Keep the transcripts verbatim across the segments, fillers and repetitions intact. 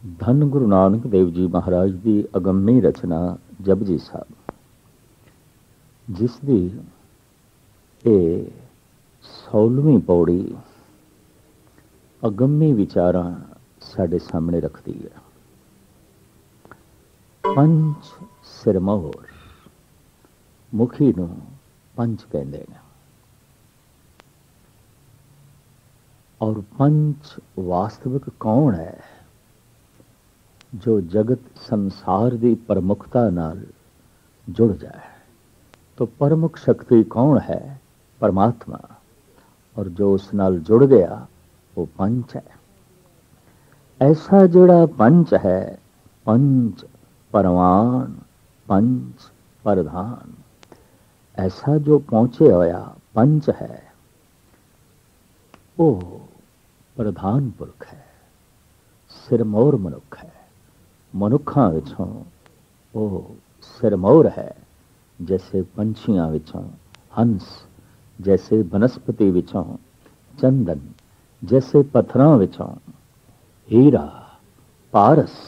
धन गुरु नानक देव जी महाराज की अगम्मी रचना जपजी साहब, जिस दी ए सोलहवीं पौड़ी अगम्मी विचारां साडे सामने रखती है। पंच सिरमौर, मुखी नूं पंच कहंदे ने, और पंच वास्तविक कौन है जो जगत संसार की प्रमुखता नाल जुड़ जाए। तो प्रमुख शक्ति कौन है? परमात्मा। और जो उस नाल जुड़ गया वो पंच है। ऐसा जोड़ा पंच है, पंच परवान, पंच प्रधान, ऐसा जो पहुंचे होया पंच है, वो प्रधान पुरख है, सिरमौर मनुख है। मनुखां विचों वो सिरमौर है, जैसे पंछियां विचों हंस, जैसे वनस्पति विचों चंदन, जैसे पत्थरां विचों हीरा पारस।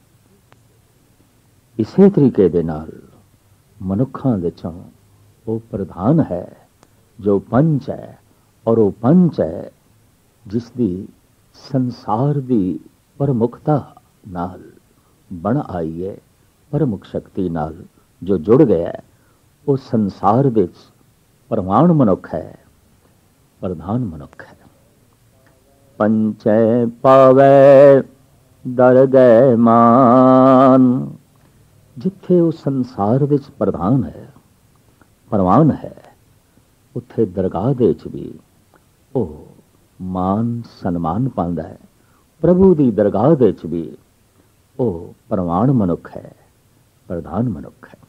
इसी तरीके दे नाल मनुखां विचों वो प्रधान है जो पंच है, और वो पंच है जिसदी संसार दी प्रमुखता नाल बन आई है। प्रमुख शक्ति नाल जो जुड़ गया है वो संसार विच परमाणु मनुख है, प्रधान मनुख है। पंचै पावै दर गए मान, जिथे वो संसार विच प्रधान है, परवान है, उथे दरगाह दे च भी वो मान सन्मान पांदा है। प्रभु दी दरगाह दे च भी वो परवान मनुख है, प्रधान मनुख है।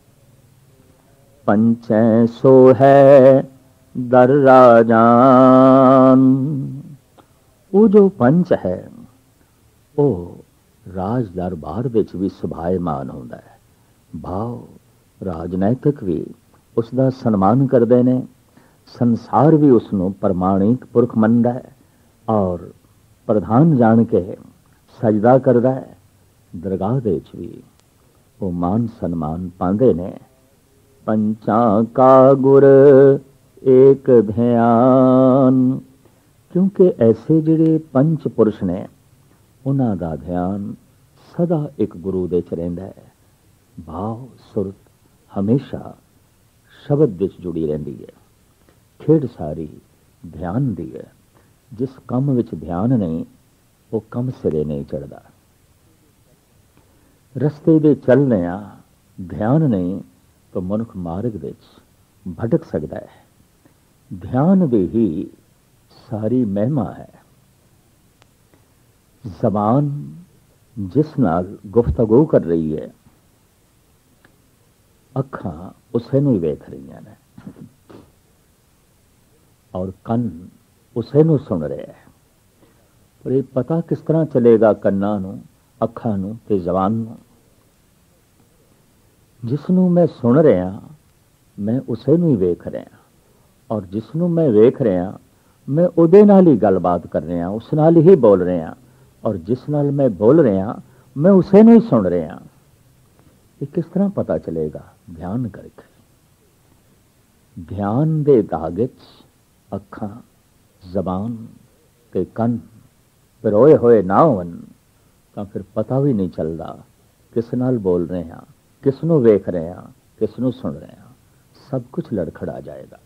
पंचै सो है दर राजान, वो जो पंच है वो राज दरबार विच भी सुभायमान होंदा है। भाव राजनैतिक भी उसका सन्मान करते हैं, संसार भी उसनों प्रमाणिक पुरख मनदा है और प्रधान जान के सजदा करदा है। दरगाह दे च भी वो मान सन्मान पांदे ने। पंचां का गुर एक ध्यान, क्योंकि ऐसे जिहड़े पंच पुरुष ने उन्हां दा ध्यान सदा एक गुरु दे च रहिंदा है। भाव सुरत हमेशा शब्द विच जुड़ी रहिंदी है। खेड सारी ध्यान दी है। जिस कम विच ध्यान नहीं वो कम सिरे नहीं चढ़दा। रस्ते दे चलने आ ध्यान नहीं तो मनुख मार्ग विच भटक सकता है। ध्यान भी ही सारी महिमा है। जबान जिस नाल गुफ्तगू कर रही है, अखां उसे नूं ही वेख रही ने, और कन उसे नूं सुन रहे हैं। पर ये पता किस तरह चलेगा कन्नां नूं, अखां नूं ते जबान नूं? जिसनों मैं सुन रहा मैं उसे नूं ही वेख रहा, और जिसनों मैं वेख रहा मैं उहदे नाल ही गलबात कर रहा, उस नाल ही बोल रहा, और जिस नाल मैं बोल रहा मैं उसे नूं ही सुन रहा। ये किस तरह पता चलेगा? ध्यान करके। ध्यान दे धागे च अखां, जबान ते कन पिरोए होए ना होवन तां फिर पता भी नहीं चलता किस नाल बोल रहे हैं, किसनों वेख रहे हैं, किसनों सुन रहे हैं। सब कुछ लड़खड़ा जाएगा,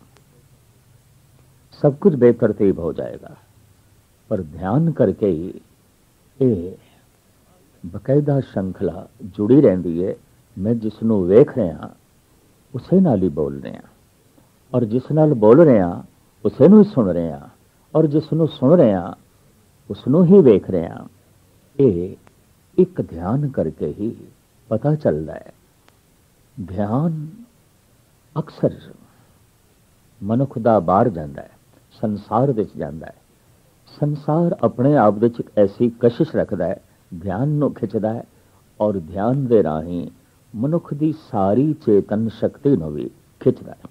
सब कुछ बेतरतीब हो जाएगा। पर ध्यान करके ही ये बकायदा श्रृंखला जुड़ी रहती है। मैं जिसनों वेख रहा उसे नाल ही बोल रहे हैं, और जिस नाल बोल रहे हैं उसे नूं ही सुन रहे हैं, और जिसनों सुन रहे हैं उसनों ही वेख रहे हैं। ये एक ध्यान करके ही पता चलता है। ध्यान अक्सर मनुख दा बाहर जाता है, संसार विच जाता है। संसार अपने आप विच एक ऐसी कशिश रखता है, ध्यान नूं खिंचदा है, और ध्यान दे राही मनुख दी सारी चेतन शक्ति नूं भी खिंचदा है।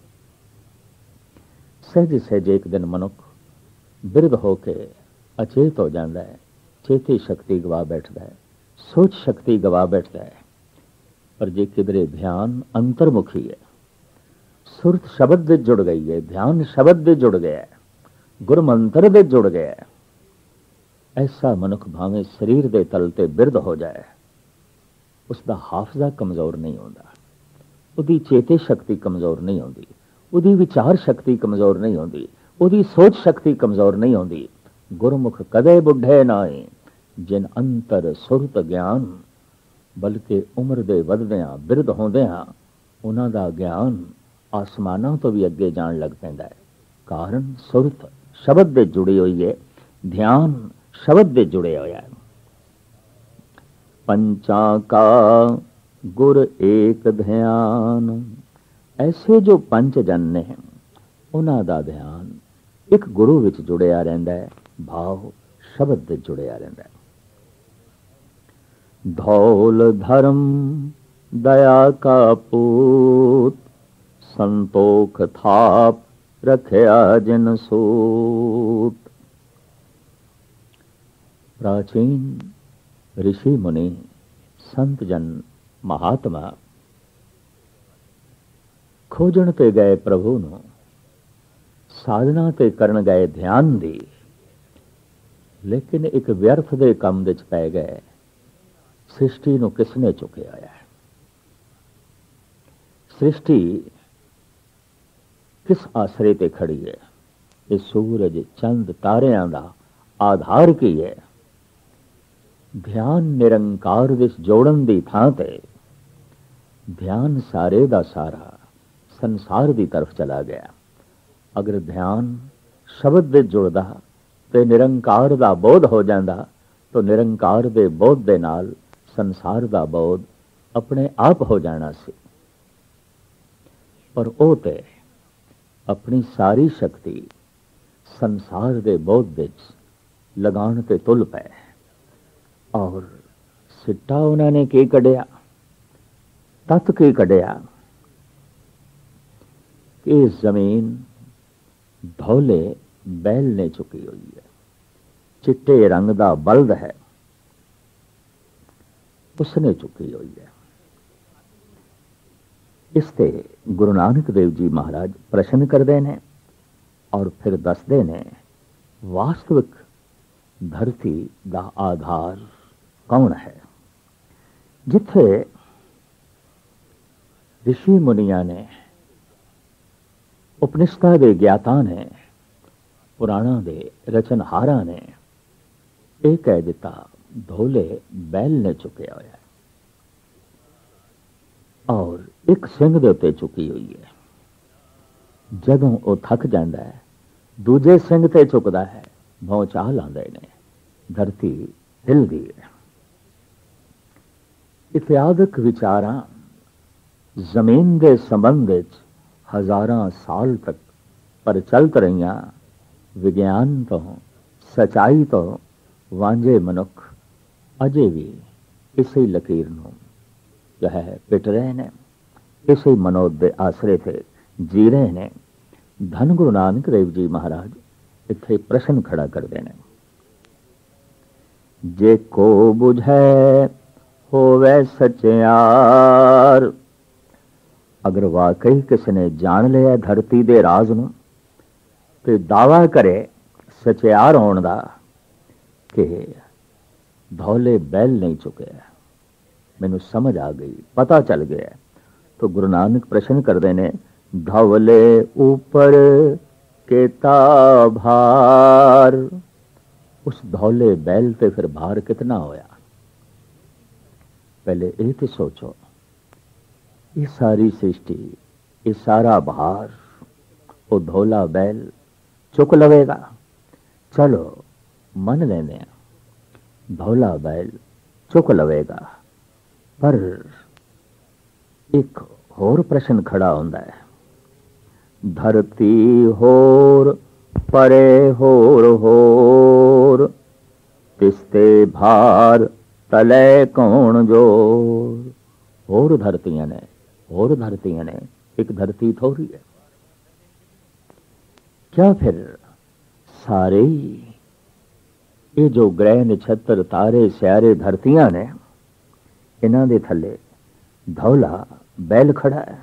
सहज सहज एक दिन मनुख बिरध होके अचेत हो जाता है, चेती शक्ति गवा बैठता है। सोच शक्ति गवा बैठता है। पर जे किधरे ध्यान अंतर्मुखी है, सुरत शब्द दे जुड़ गई है, ध्यान शब्द दे जुड़ गया है, गुर मंत्र दे जुड़ गया है, ऐसा मनुख भावें शरीर दे तल ते बिरध हो जाए, उसका हाफजा कमजोर नहीं होता, ਉਹਦੀ चेते शक्ति कमजोर नहीं होती, ਉਹਦੀ विचार शक्ति कमजोर नहीं होती, ਉਹਦੀ सोच शक्ति कमजोर नहीं होती। गुरमुख कदे बुढ़े नाए जिन अंतर सुरत ज्ञान, बल्कि उम्र दे वधदियां बिरध होंदियां उन्हां दा ज्ञान आसमानां तो भी अगे जान लग पैंदा है। कारण सुरत शब्द दे जुड़ी हुई है, ध्यान शब्द दे जुड़े होया है। पंचा का गुर एक ध्यान, ऐसे जो पंच जन ने उन्हां दा ध्यान एक गुरु विच जुड़िया रहिंदा है, भाव शब्द दे जुड़िया रहिंदा है। धौल धर्म दया का पूत, संतोख थाप रखया जिन सूत। प्राचीन ऋषि मुनि संत जन महात्मा खोजण ते गए प्रभु नूं, साधना ते करन गए ध्यान दी, लेकिन एक व्यर्थ दे काम विच पै गए। सृष्टि नूं किसने चुकिया होया है? सृष्टि किस आसरे ते खड़ी है? ये सूरज चंद तारियां दा आधार की है? ध्यान निरंकार विच जोड़न दी थां ते ध्यान सारे दा सारा संसार दी तरफ चला गया। अगर ध्यान शब्द दे जुड़दा ते निरंकार दा बोध हो जांदा, तो निरंकार दे बोध दे नाल संसार दा बोध अपने आप हो जाना सी। पर ओ ते अपनी सारी शक्ति संसार दे बोध विच लगाण ते तुल पए, और सिट्टा उन्होंने की कढ़िया, तत की कढ़िया कि जमीन धौले बैल ने चुकी हुई है, चिट्टे रंग दा बल्द है, उसने चुकी हुई है। इसते गुरु नानक देव जी महाराज प्रश्न करते हैं और फिर दसते हैं वास्तविक धरती दा आधार कौन है। जिथे ऋषि मुनिया ने, उपनिषदा दे ज्ञाता ने, पुराणा दे रचनहारा ने यह कह दिता धोले बैल ने चुकिया होया और एक सिंह दे उत्ते चुकी हुई है। जदों वो थक जाता है दूजे सिंह ते चुकदा है, भौचाल आंदे ने, धरती हिलदी है। इतिहासक विचारां जमीन के संबंध विच हजारां साल तक प्रचलित रहियां। विज्ञान तो सच्चाई तो वांझे मनुख अजे भी इसी लकीर नूं जो है पिट रहे ने, इसी मनोद दे आसरे थे जी रहे ने। धन गुरु नानक देव जी महाराज इत्थे प्रश्न खड़ा करते हैं, जे को बुझे होवे सचियार। अगर वाकई किसी ने जान लिया धरती दे राज नूं ते दावा करे सचियार होण दा कि धौले बैल नहीं चुके, मैनू समझ आ गई, पता चल गया, तो गुरु नानक प्रश्न करते हैं धौले ऊपर केता भार। उस धौले बैल ते फिर भार कितना होया? पहले ये तो सोचो, ये सारी सृष्टि, ये सारा भार वो धौला बैल चुक लवेगा। चलो मन लेने धौला बैल चुक लवेगा, पर एक होर प्रश्न खड़ा होता है, धरती होर परे होर होर, तिस्ते भार तले कौन जोर। होर धरतियां ने, होर धरतियां ने, एक धरती थोड़ी है क्या? फिर सारे ये जो ग्रह नक्षत्र तारे स्यारे धरतियां ने, इन्हां दे थल्ले धौला बैल खड़ा है।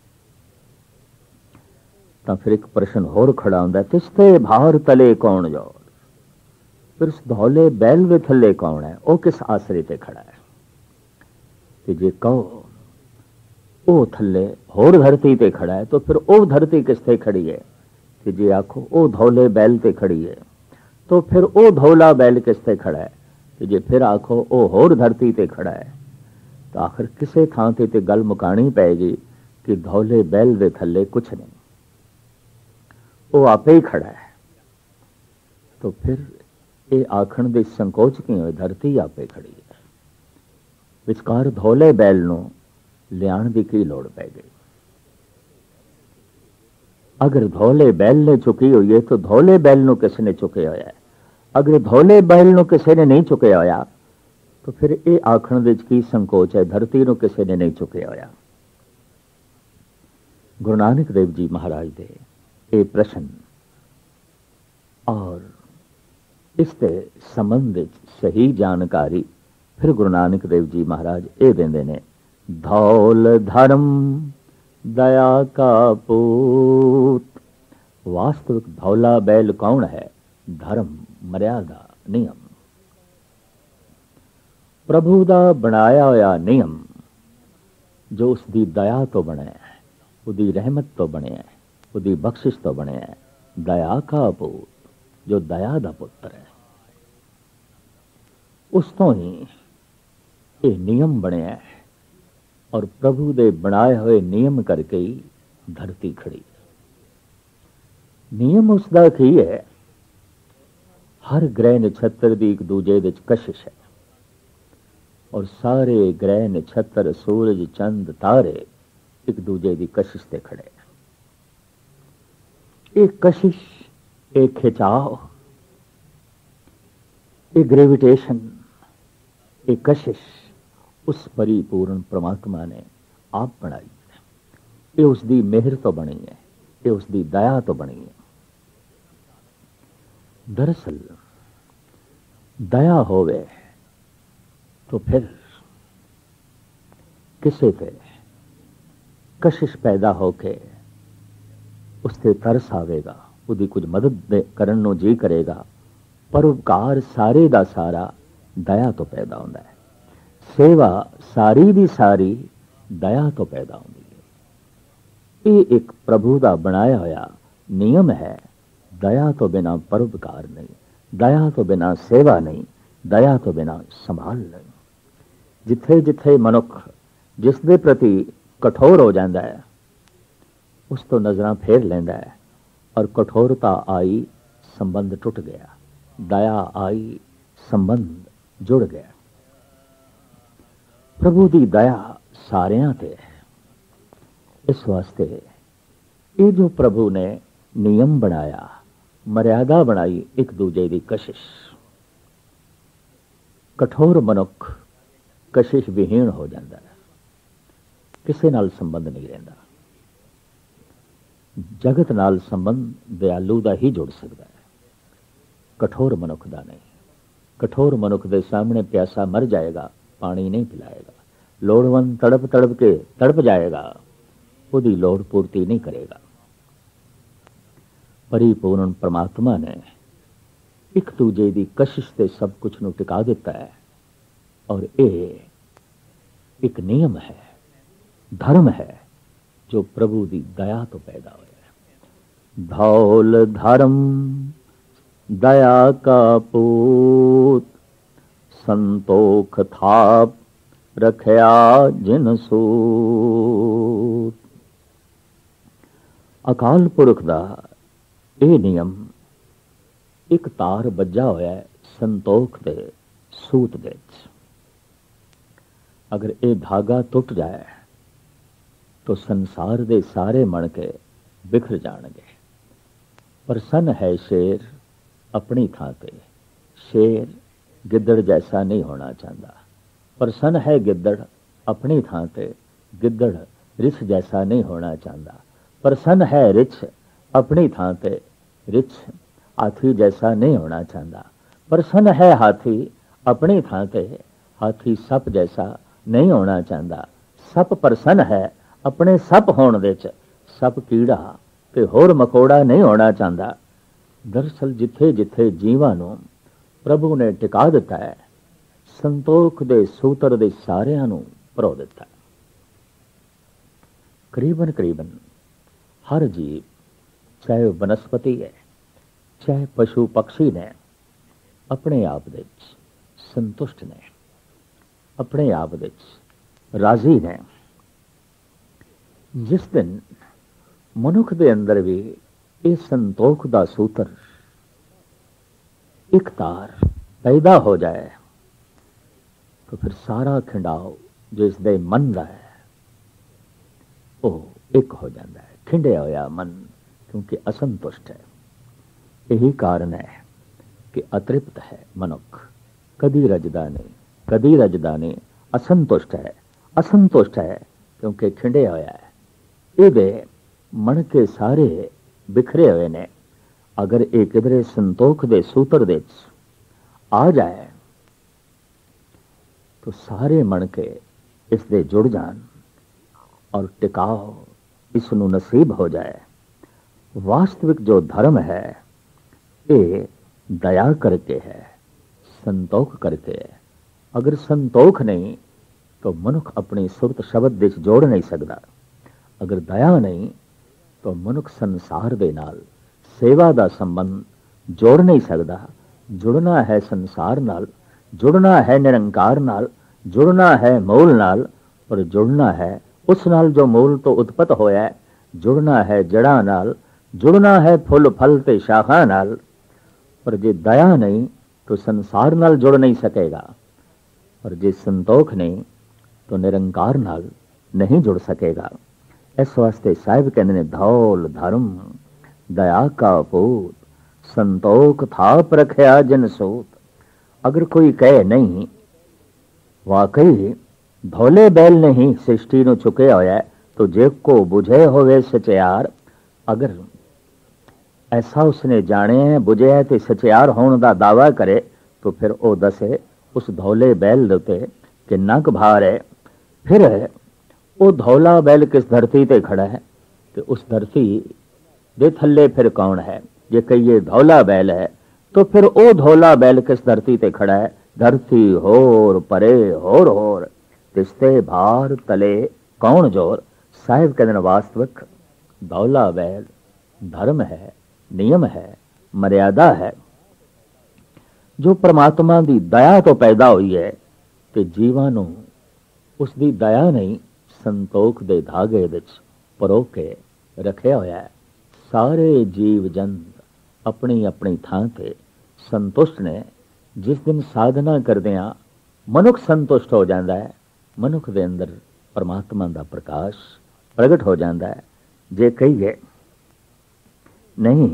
तो फिर एक प्रश्न होर खड़ा होंदा, तिस्ते भार तले कौन जोर। फिर उस धौले बैल दे थल्ले कौन है, वो किस आसरे ते खड़ा है। ते जे कहो वो थल्ले होर धरती ते खड़ा है, तो फिर वो धरती किस ते खड़ी है। ते जे आखो वो धौले बैल ते खड़ी है, तो फिर वो धौला बैल किस ते खड़ा है। ते जे फिर आखो वो होर धरती ते खड़ा है, तो आखिर किसे थां ते ते गल मुकानी पैगी कि धौले बैल दे थल्ले कुछ नहीं, वो आपे ही खड़ा है। तो फिर ये आखण दे संकोच की होए, धरती आपे खड़ी है, विचकार धौले बैल नूं लियाण दी की लोड़ पै गई। अगर धौले बैल ने चुकी हुई है, तो धौले बैल नूं किसने चुकिया होया है। अगर धौले बैल नूं किसी ने नहीं चुकिया होया, तो फिर ये आखण दे की संकोच है, धरती नूं किसी ने नहीं चुकिया होया। गुरु नानक देव जी महाराज दे ये प्रश्न और इसके संबंध विच सही जानकारी फिर गुरु नानक देव जी महाराज ये देंदे ने, धौल धर्म दया का पूत। वास्तविक धौला बैल कौन है, धर्म मर्यादा नियम, प्रभु दा बनाया होया नियम जो उसकी दया तो बने, उसकी रहमत तो बने, उसकी बख्शिश तो बने, दया का पूत, जो दया दा पुत्र है, उस तो ही ये नियम बने है। और प्रभु दे बनाए हुए नियम करके ही धरती खड़ी। नियम उसका की है, हर ग्रह नक्षत्र की एक दूजे विच कशिश है, और सारे ग्रह नक्षत्र सूरज चंद तारे एक दूजे की कशिश से खड़े। एक कशिश, एक खिंचाव, एक ग्रेविटेशन, एक कशिश उस परिपूर्ण परमात्मा ने आप बनाई है। ये उसकी मेहर तो बनी है, ये उसकी दया तो बनी है। दरअसल दया होवे तो फिर किसे पे कशिश पैदा होके उससे तरस आवेगा, उसकी कुछ मदद करन नूं जी करेगा। परोपकार सारे दा सारा दया तो पैदा होता है, सेवा सारी दी सारी दया तो पैदा होती है। ये एक प्रभु का बनाया होया नियम है। दया तो बिना परोपकार नहीं, दया तो बिना सेवा नहीं, दया तो बिना संभाल नहीं। जिथे जिथे मनुख जिसके प्रति कठोर हो जाता है, उस तो नजर फेर लेंदा है, और कठोरता आई संबंध टूट गया, दया आई संबंध जुड़ गया। प्रभु की दया सारियां ते है। इस वास्ते ये जो प्रभु ने नियम बनाया, मर्यादा बनाई, एक दूजे की कशिश। कठोर मनुख कशिश विहीन हो जाता है, किसी नाल संबंध नहीं रहता। जगत नाल संबंध दयालु का ही जुड़ सकता है, कठोर मनुख का नहीं। कठोर मनुख के सामने प्यासा मर जाएगा, पानी नहीं पिलाएगा। लोड़वंद तड़प तड़प के तड़प जाएगा, उसकी लोड़ पूर्ति नहीं करेगा। परिपूर्ण परमात्मा ने एक दूजे की कशिश से सब कुछ नूं टिका दिता है, और ये एक नियम है, धर्म है, जो प्रभु की दया तो पैदा हुआ है। धौल धर्म दया का पूत, संतोख थाप रखया जिन सूत। अकाल पुरख दा ये नियम एक तार बज्जा होया है संतोख दे सूत दे। अगर ये धागा टुट जाए तो संसार दे सारे मणके बिखर जाणगे। प्रसन्न है शेर अपनी थां पे, शेर गिद्दड़ जैसा नहीं होना चाहता। प्रसन्न है गिद्दड़ अपनी थां पे, गिद्दड़ रिछ जैसा नहीं होना चाहता। प्रसन्न है रिछ अपनी थां पे, रिछ हाथी जैसा नहीं होना चाहता। प्रसन्न है हाथी अपनी थां पे, हाथी सप जैसा नहीं होना चाहता। सप प्रसन्न है अपने सप होने दे च, सप कीड़ा ते होर मकोड़ा नहीं होना चाहता। दरअसल जिथे जिथे जीवां नूं प्रभु ने टिका दिता है, संतोख दे सूत्र दे सारियां नूं भरो दिता। करीबन करीबन हर जीव, चाहे वनस्पति है चाहे पशु पक्षी ने, अपने आप दे संतुष्ट ने, अपने आप दे राजी ने। जिस दिन मनुख दे अंदर भी इस संतोख दा सूत्र एक तार पैदा हो जाए, तो फिर सारा खिंडाव जो इसके मन का है वो एक हो जाता है। खिंडिया होया मन क्योंकि असंतुष्ट है। यही कारण है कि अतृप्त है मनुख, कदी रजदा नहीं, कदी रजदा नहीं, असंतुष्ट है। असंतुष्ट है क्योंकि खिंडिया होया है। ये मन के सारे बिखरे हुए ने। अगर एक किधरे संतोख दे सूत्र दे आ जाए तो सारे मन के इस दे जुड़ जान और टिकाव इसनू नसीब हो जाए। वास्तविक जो धर्म है ये दया करके है, संतोख करके है। अगर संतोख नहीं तो मनुख अपनी सुरत शब्द दे जोड़ नहीं सकता। अगर दया नहीं तो मनुख संसार दे नाल सेवा दा संबंध जोड़ नहीं सकता। जुड़ना है संसार नाल, जुड़ना है निरंकार नाल, जुड़ना है मूल नाल, पर जुड़ना है उस नाल जो मूल तो उत्पत होया है। जुड़ना है जड़ा नाल, जुड़ना है फुल फल ते शाखा नाल। पर जे दया नहीं तो संसार नाल जुड़ नहीं सकेगा, और जे संतोख नहीं तो निरंकार नाल नहीं जुड़ सकेगा। इस वास्ते साहिब कहते ने धौल धर्म दया का पूत, संतोख था परखया जन सूत। अगर कोई कहे नहीं वाकई धोले बैल नहीं सृष्टि नु चुके होया, तो जे को बुझे होवे सचियार। अगर ऐसा उसने जाने है बुझे है तो सचियार होने का दावा करे, तो फिर वो दसे उस धौले बैल दे किन्ना क भार है। फिर वो धौला बैल किस धरती ते खड़ा है, तो उस धरती दे थल्ले फिर कौन है। जे कहिए धौला बैल है तो फिर वो धौला बैल किस धरती ते खड़ा है। धरती होर परे होर होर, तिस्ते भार तले कौन जोर। साहिब कहते हैं वास्तविक धौला बैल धर्म है, नियम है, मर्यादा है, जो परमात्मा की दया तो पैदा हुई है। कि जीवां नूं उसकी दया नहीं संतोख दे धागे विच परो के रखिया होया है। सारे जीव जंत अपनी अपनी थां ते संतुष्ट ने। जिस दिन साधना करदियां मनुख संतुष्ट हो जाता है, मनुख दे अंदर परमात्मा का प्रकाश प्रगट हो जाता है। जे कहिए नहीं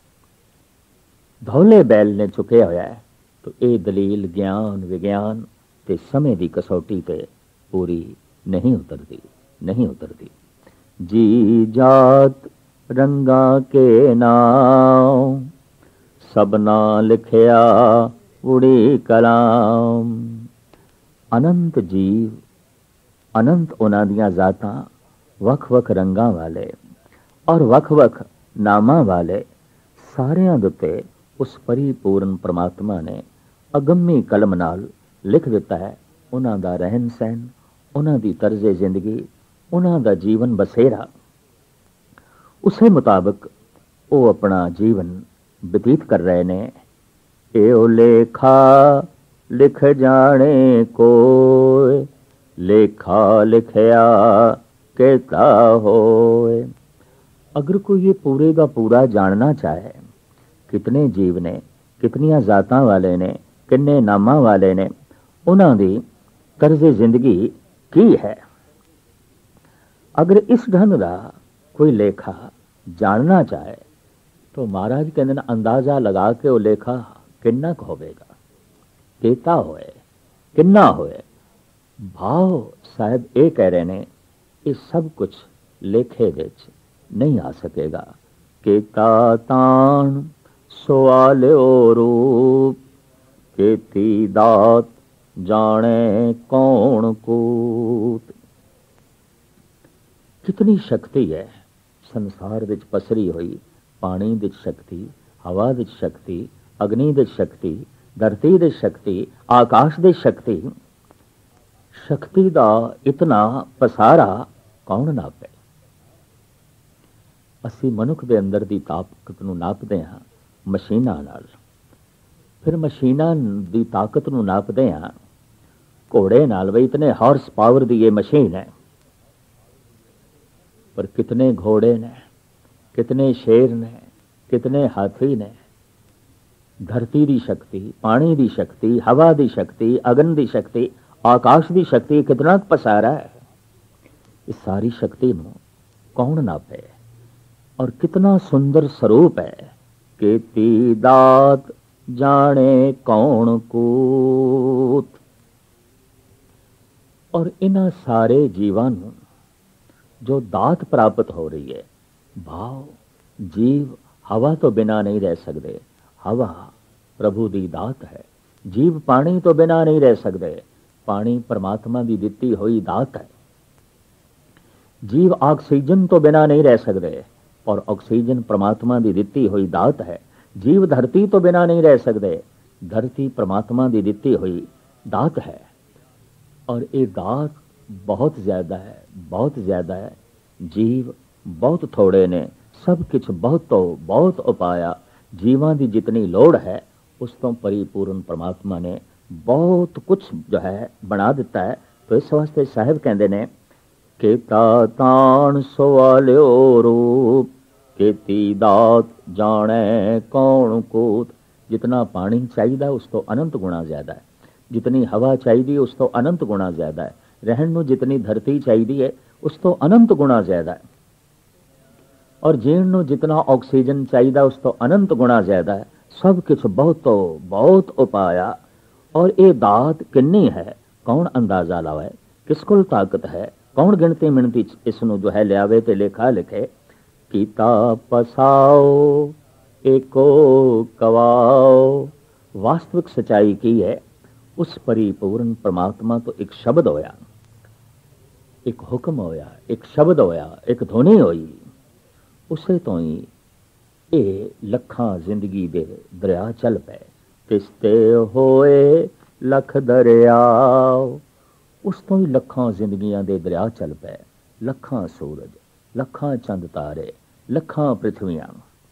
धौले बैल ने चुके होया है, तो ये दलील ज्ञान विज्ञान ते समय की कसौटी ते पूरी नहीं उतरती, नहीं उतरती। जी जात रंगा के नाम, सबना लिखिया उड़ी कलाम। अनंत जीव, अनंत उन्हां दियां जातां, वख वख रंगां वाले और वख वख नामां वाले, सारियां दे उत्ते उस परिपूर्ण परमात्मा ने अगम्मी कलम नाल लिख दिता है। उन्हां दा रहन सहन, उन्हां दी तर्जे जिंदगी, उन्हां दा जीवन बसेरा, उसे मुताबिक वो अपना जीवन व्यतीत कर रहे ने। एओ लेखा लिख जाने कोय, लेखा लिखया कहता होए। अगर कोई ये पूरे का पूरा जानना चाहे, कितने जीव ने, कितनियां जातां वाले ने, किन्ने नामां वाले ने, उन्हां दी तर्जे जिंदगी की है, अगर इस ढंग का कोई लेखा जानना चाहे, तो महाराज कहते हैं अंदाजा लगा के वो लेखा किन्ना क होवेगा, केता होए, किन्ना होए। भाव साहब ये कह रहे ने ये सब कुछ लेखे विच नहीं आ सकेगा। केता तान सवाल्यो रूप, केती दात जाने कौन को। कितनी शक्ति है संसार विच पसरी हुई। पानी विच शक्ति, हवा विच शक्ति, अग्नि विच शक्ति, धरती विच शक्ति, आकाश विच शक्ति। शक्ति दा इतना पसारा कौन नापे। ਅਸੀਂ ਮਨੁੱਖ ਦੇ ਅੰਦਰ ਦੀ ਤਾਕਤ ਨੂੰ ਨਾਪਦੇ ਹਾਂ ਮਸ਼ੀਨਾਂ ਨਾਲ, ਫਿਰ ਮਸ਼ੀਨਾਂ ਦੀ ਤਾਕਤ ਨੂੰ ਨਾਪਦੇ ਹਾਂ ਘੋੜੇ ਨਾਲ। ਵੀ ਇਤਨੇ ਹਾਰਸ ਪਾਵਰ ਦੀ ਇਹ ਮਸ਼ੀਨ ਹੈ, पर कितने घोड़े ने, कितने शेर ने, कितने हाथी ने। धरती दी शक्ति, पानी दी शक्ति, हवा दी शक्ति, अग्नि दी शक्ति, आकाश दी शक्ति कितना पसारा है। इस सारी शक्ति नूं कौन नापे। और कितना सुंदर स्वरूप है। केती दात जाने कौन कूत। और इन्हां सारे जीवां नूं जो दात प्राप्त हो रही है, भाव जीव हवा तो बिना नहीं रह सकते। हवा प्रभु दी दात है। जीव पानी तो बिना नहीं रह सकते। पानी परमात्मा की दिती हुई दात है। जीव ऑक्सीजन तो बिना नहीं रह सकते, और ऑक्सीजन परमात्मा की दिती हुई दात है। जीव धरती तो बिना नहीं रह सकते। धरती परमात्मा की दिती हुई दात है। और ये दात बहुत ज्यादा है, बहुत ज्यादा है। जीव बहुत थोड़े ने, सब कुछ बहुत तो बहुत उपाया। जीवां की जितनी लोड़ है उस तो परिपूर्ण परमात्मा ने बहुत कुछ जो है बना दिता है। तो इस वास्ते साहिब कहते ने कि तातान सवाल्यो रूप केती दात जाने कौन कूत। जितना पानी चाहिए उस तो अनंत गुणा ज्यादा है। जितनी हवा चाहिए उस तो अनंत गुणा ज्यादा है। रहन नूं जितनी धरती चाहिए है उस तो अनंत गुणा ज्यादा है। और जीण नूं जितना ऑक्सीजन चाहिए उस तो अनंत गुणा ज्यादा है। सब कुछ बहुत तो बहुत उपाया। और ये दात किन्नी है कौन अंदाजा लावे। किस कोल ताकत है, कौन गिनती मिनती इस नूं जो है लियावे ते लेखा लिखे। कीता पसाओ एको कवाओ। वास्तविक सच्चाई की है, उस परिपूर्ण परमात्मा तो एक शब्द होया, एक हुक्म होया, एक शब्द होया, एक ध्वनि होई। उसे तो ही ये लखां जिंदगी दे दरिया चल पे। तिसते होए लख दरिया। उस तो ही लखां जिंदगियां दे दरिया चल पे। लखां सूरज, लखां चंद तारे, लखां पृथ्वियां,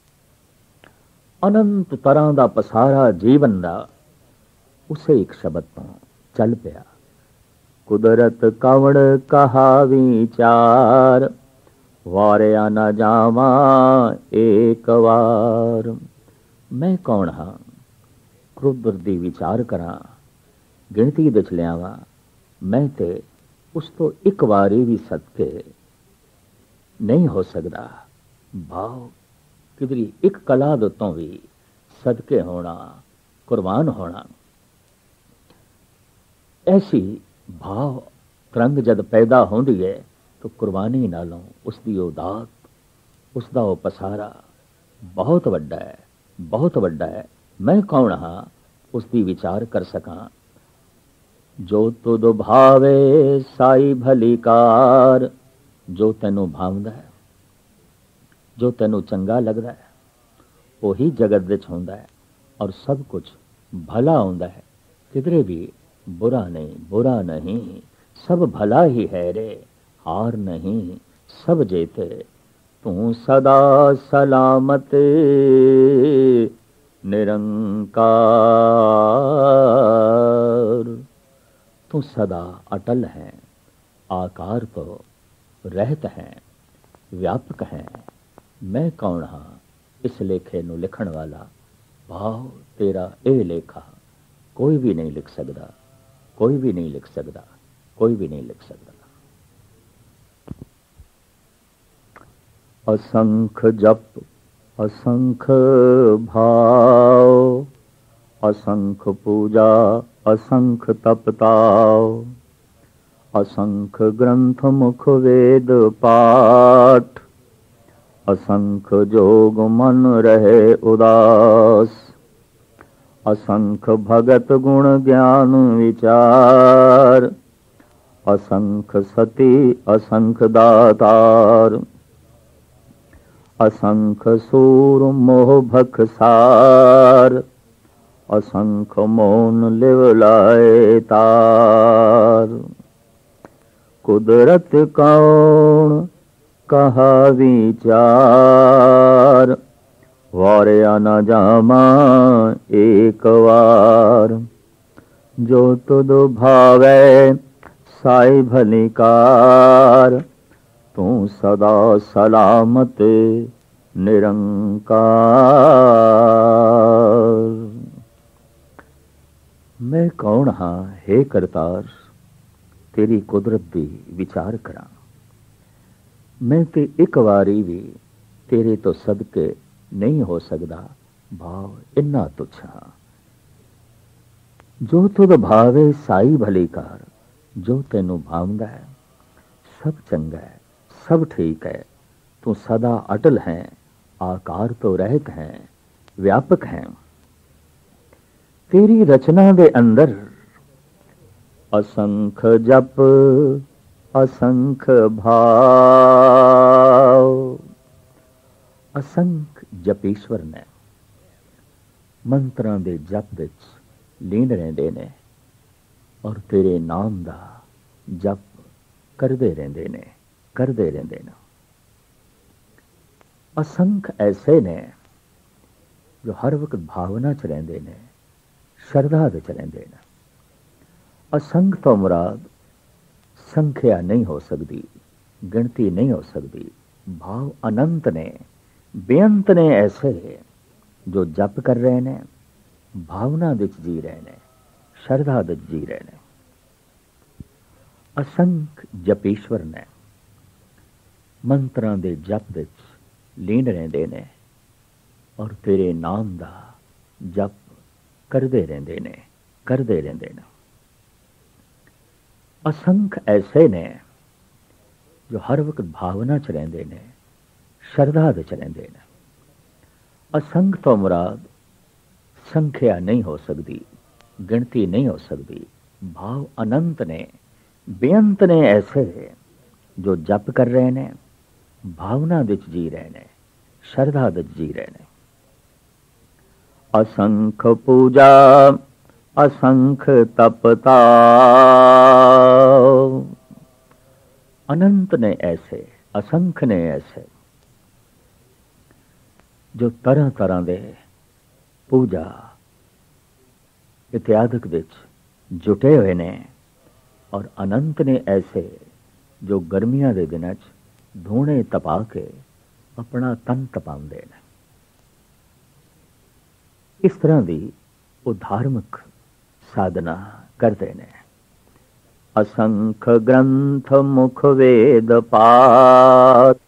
अनंत तरह दा पसारा जीवन दा उसे एक शब्द तो चल पिया। कुदरत कवड़ कहा विचार, वारिया न जावा एक वार। मैं कौन हाँ कुदरत दी विचार करा, गिनती विच लियावा। मैं ते उस तो एक वारी भी सदके नहीं हो सकता। भाव किधरी एक कला तो भी सदके होना, कुर्बान होना। ऐसी भाव तरंग जद पैदा होती है तो कुर्बानी नालों उसकी वो दात, उसका वो पसारा बहुत वड्डा है, बहुत वड्डा है। मैं कौन हाँ उसकी विचार कर सका। जो तुद भावे साई भलीकार। जो तेनू भावदा है, जो तेनू चंगा लगता है, वही जगत विच होंदा है। और सब कुछ भला होंदा है। किधरे भी बुरा नहीं, बुरा नहीं, सब भला ही है रे। हार नहीं, सब जेते। तू सदा सलामत निरंकार। तू सदा अटल है, आकार तो रहत है, व्यापक है। मैं कौन हाँ इस लेखे नू लिखण वाला। भाव तेरा ए लेखा कोई भी नहीं लिख सकता, कोई भी नहीं लिख सकता, कोई भी नहीं लिख सकता। असंख जप, असंख भाव, असंख पूजा, असंख तपताव, असंख ग्रंथ मुख वेद पाठ, असंख जोग मन रहे उदास, असंख भगत गुण ज्ञान विचार, असंख सती असंख दातार, असंख सूर मोह भखसार, असंख मौन लिवलाए तार। कुदरत कौन कहा विचार, वारिया न जामा एक वार। जो तुद भावै साई भलिकार, तू सदा सलामत निरंकार। मैं कौन हाँ हे करतार, तेरी कुदरत दी विचार करा। मैं ते एक वारी भी तेरे तो सदके नहीं हो सकदा, भाव इन्ना तुच्छ हाँ। जो तुद भावे साई भलीकार, जो तेनू भावदा है सब चंगा है, सब ठीक है। तू सदा अटल है, आकार तो रहत है, व्यापक है। तेरी रचना दे अंदर असंख जप असंख भाव। असंख जपीश्वर ने मंत्रां दे जप विच लीन रहिंदे ने और तेरे नाम दा जप करदे रहिंदे ने करदे रहिंदे ने। असंख ऐसे ने जो हर वक्त भावना च रहिंदे ने, श्रद्धा विच रहिंदे ने। असंख तो मुराद संख्या नहीं हो सकती, गिनती नहीं हो सकती। भाव अनंत ने, बेअंत ने ऐसे जो जप कर रहे ने, भावना विच जी रहे ने, श्रद्धा विच जी रहे ने। असंख जपीश्वर ने मंत्रां दे जप विच लीन रहिंदे ने और तेरे नाम दा जप करदे रहिंदे ने करदे रहिंदे ने। असंख ऐसे ने जो हर वक्त भावना च रहिंदे ने, श्रद्धा विच रहिंदे ने। असंख तो मुराद संख्या नहीं हो सकती, गिनती नहीं हो सकती। भाव अनंत ने, बेअंत ने ऐसे जो जप कर रहे ने, भावना विच जी रहे ने, श्रद्धा विच जी रहे ने। असंख पूजा असंख तपता, अनंत ने ऐसे, असंख ने ऐसे जो तरह तरह दे पूजा इत्यादि विच जुटे हुए ने और अनंत ने ऐसे जो गर्मियां दे दिनां च धूणे तपा के अपना तन तपांदे ने। इस तरह दी वो धार्मिक साधना करते ने। असंख ग्रंथ मुख वेद पाठ,